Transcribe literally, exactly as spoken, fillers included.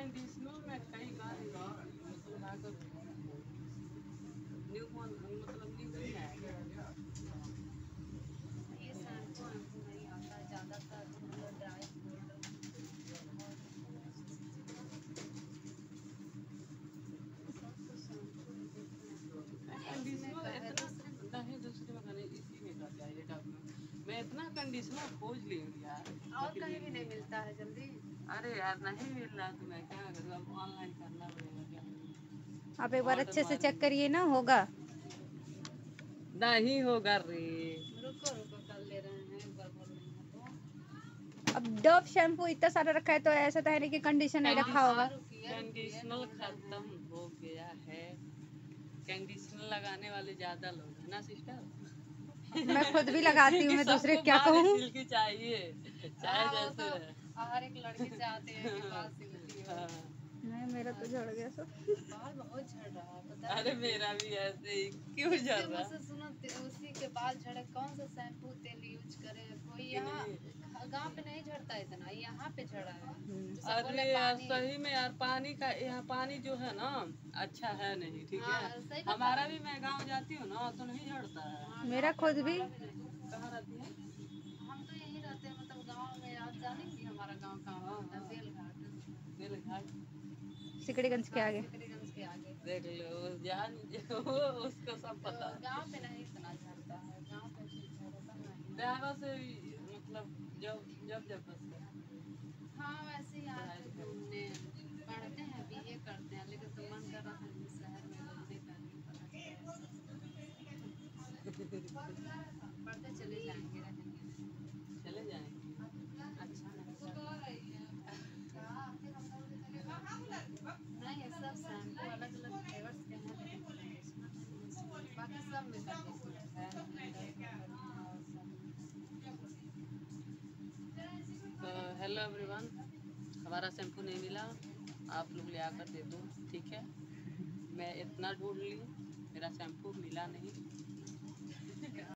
Conditioner में कई मतलब न्यू मतलब न्यू नहीं आएगा। ये शैम्पू वैम्पू नहीं आता है ज़्यादातर ड्राई नहीं दूसरे में नहीं, इसी में कर जाइए डॉक्टर। मैं इतना कंडीशनर खोज ली हूँ यार, और कहीं भी नहीं मिलता है जल्दी। अरे यार नहीं मिल रहा तो मैं क्या करूँ, अब ऑनलाइन करना पड़ेगा क्या। आप एक बार अच्छे से चेक करिए ना, होगा नहीं होगा रे। रुको रुको कर ले रहे हैं, एक बार बोल रही हूँ तो। अब डव शैम्पू इतना सारा रखा है तो ऐसा तो है नहीं कि कंडीशन नहीं रखा होगा। कंडीशनर खत्म हो गया है, कंडीशनर लगाने वाले ज्यादा लोग है ना सिस्टर। मैं खुद भी लगाती हूँ, मैं दूसरे क्या कहूँ। सिल्की चाहिए चाहे जैसे तो हर एक लड़की चाहते हैं कि बाल सिल्की हो। नहीं मेरा तो झड़ गया सब। बाल बहुत झड़ रहा है पता है। अरे मेरा भी ऐसे ही क्यों झड़ रहा है। सुनो उसी के बाल झड़े, कौन सा शैम्पू तेल यूज करे। कोई यहाँ गांव पे नहीं झड़ता इतना, यहाँ पे झड़ा है। अरे यार सही में यार, पानी का यहाँ पानी जो है ना अच्छा है नहीं, ठीक है। हमारा भी मैं गांव जाती हूँ ना तो नहीं झड़ता है। मेरा खुद भी। कहाँ रहती है? हम तो यहीं रहते हैं, मतलब गांव में। आप जानेंगे हमारा गांव कहाँ होता है? बेलघाट। बेलघाट सिकड़ीगंज के आगे। सिकड़ीगंज के आगे। देख लो जान उसको सब पता है। गांव पे नहीं इतना झड़ता है, गांव पे झड़ता नहीं। बिहार से मतलब जब जब जब बस हाँ वैसे ही आते घूमने, पढ़ते हैं, बीए करते हैं, लेकिन तो मन कर रहा था कि शहर में घूमने का नहीं पता पढ़ते चले जाएंगे, रहेंगे चले जाएंगे। अच्छा नहीं है। सब शैम्पू अलग अलग फ्लेवर्स के हैं, बाकी सब में कंडीशनर है। तो हेलो एवरीवन, हमारा शैम्पू नहीं मिला, आप लोग ले आकर दे दो, ठीक है। मैं इतना ढूंढ ली, मेरा शैम्पू मिला नहीं।